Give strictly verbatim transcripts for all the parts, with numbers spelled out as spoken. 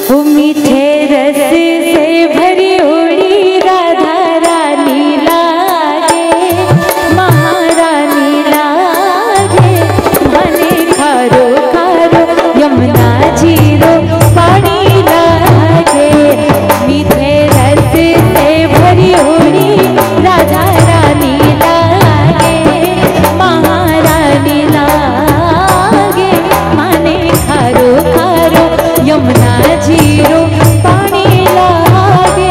वो मीठे रस से भरी हुई राधा रानी लागे, महारानी लागे। माने खारो खारो यमुना जीरो पानी लागे, मीठे रस से भरी हुई राधा रानी लागे, महारानी लागे। माने खारो खारो यमुना जीरो पानी लागे।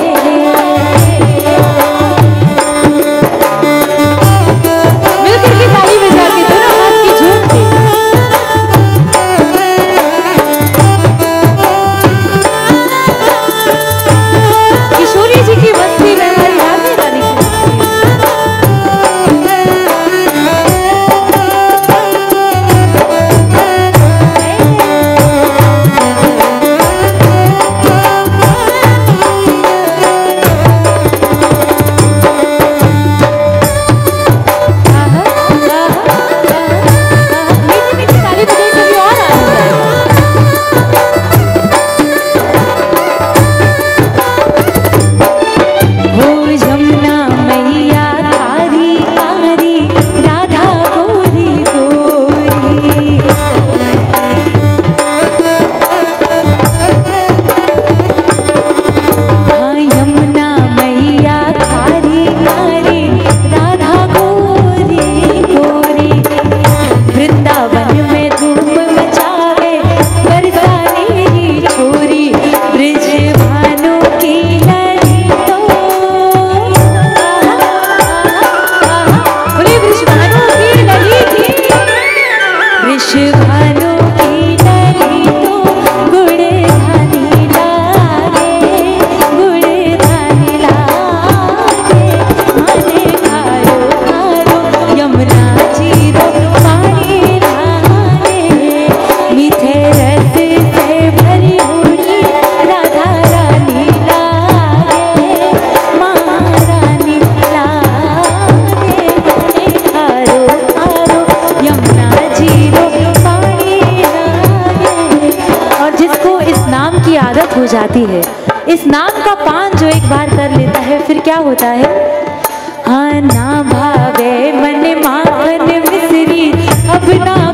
मिलकर की ताली बजा के दोनों हाथ की झूम के किशोरी जी की मस्ती में हमारी राधे रानी हो जाती है। इस नाम का पान जो एक बार कर लेता है फिर क्या होता है? हाँ ना भावे मन माखन मिश्री अब ना